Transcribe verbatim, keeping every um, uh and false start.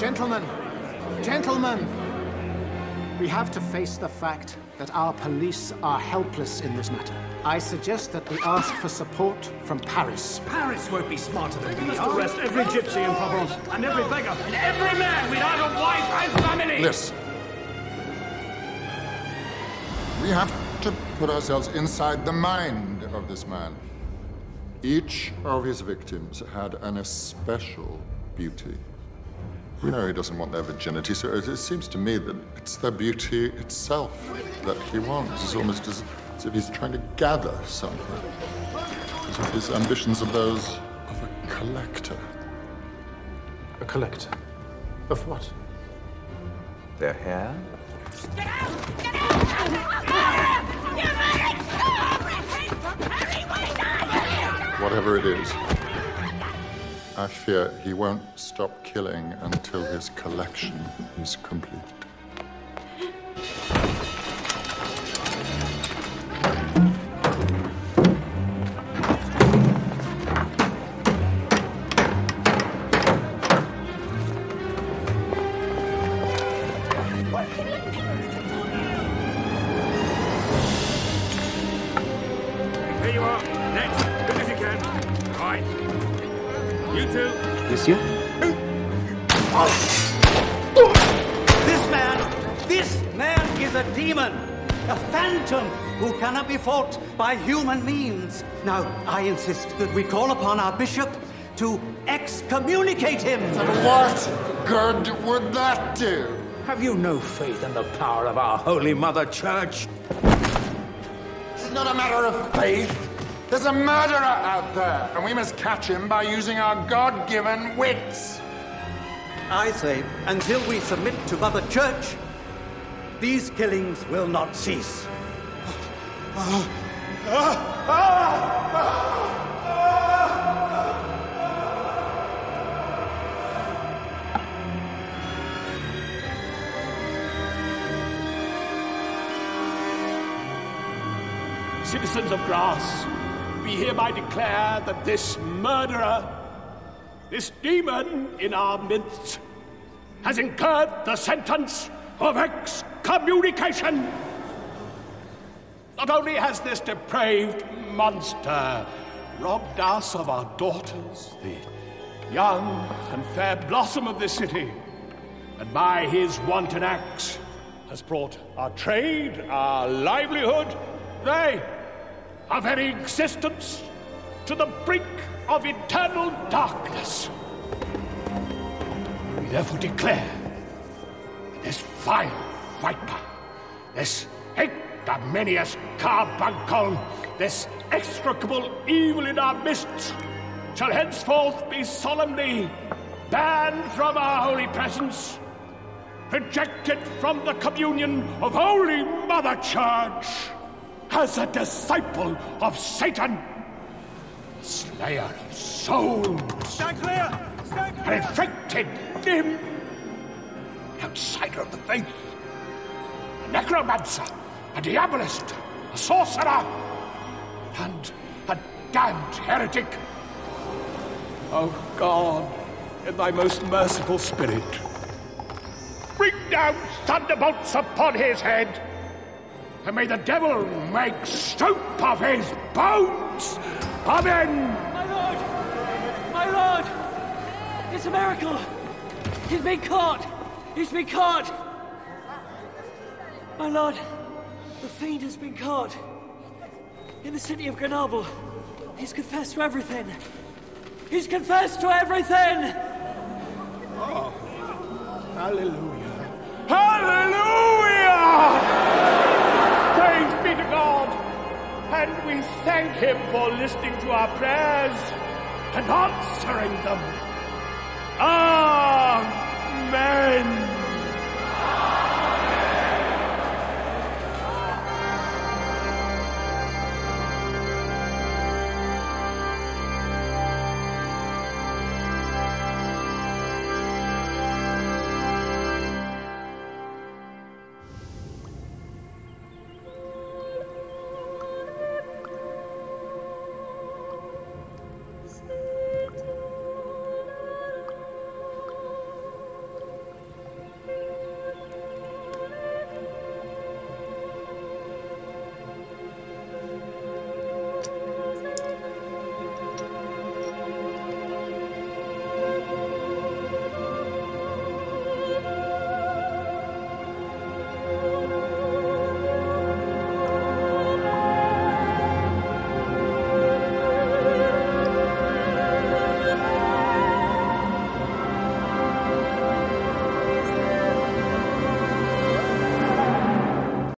Gentlemen, gentlemen, we have to face the fact that our police are helpless in this matter. I suggest that we ask for support from Paris. Paris won't be smarter than we We are. must arrest every gypsy in Provence, and every beggar, and every man without a wife and family! Listen. We have to put ourselves inside the mind of this man. Each of his victims had an especial beauty. We know he doesn't want their virginity, so it, it seems to me that it's their beauty itself that he wants. It's almost as, as if he's trying to gather something. As if his ambitions are those of a collector. A collector? Of what? Their hair? Get out! Get out! You're running! Whatever it is, I fear he won't stop killing until his collection is complete. Here you are. Next. Good as you can. Right. You two. Monsieur? This man, this man is a demon, a phantom who cannot be fought by human means. Now, I insist that we call upon our bishop to excommunicate him. And what good would that do? Have you no faith in the power of our Holy Mother Church? It's not a matter of faith. There's a murderer out there, and we must catch him by using our God-given wits. I say, until we submit to Mother Church, these killings will not cease. Citizens of Grasse, we hereby declare that this murderer, this demon in our midst, has incurred the sentence of excommunication. Not only has this depraved monster robbed us of our daughters, the young and fair blossom of this city, and by his wanton acts has brought our trade, our livelihood, nay, our very existence to the brink of eternal darkness. We therefore declare that this vile viper, this ignominious carbuncle, this execrable evil in our midst, shall henceforth be solemnly banned from our holy presence, rejected from the communion of Holy Mother Church, as a disciple of Satan, slayer of souls, Stand clear! Stand clear! an infected limb, an outsider of the faith, a necromancer, a diabolist, a sorcerer, and a damned heretic. O God, in thy most merciful spirit, bring down thunderbolts upon his head, and may the devil make soup of his bones. Amen. My lord! My lord! It's a miracle! He's been caught! He's been caught! My lord, the fiend has been caught. In the city of Grenoble. He's confessed to everything. He's confessed to everything! Oh, hallelujah. Hallelujah! Praise be to God. And we thank him for listening to our prayers and answering them. Amen.